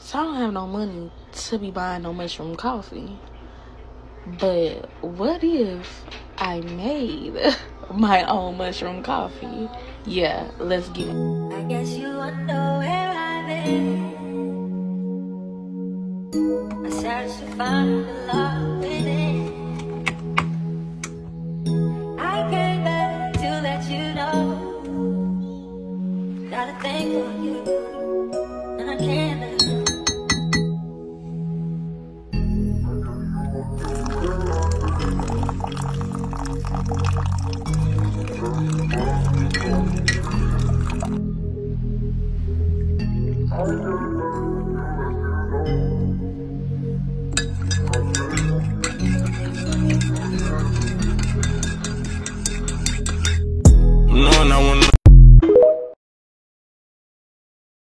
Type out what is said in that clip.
So I don't have no money to be buying no mushroom coffee. But what if I made my own mushroom coffee? Yeah, let's get it. I guess you wonder where I've been. I searched to find the love within. I came back to let you know that I think for you, and I can't let you.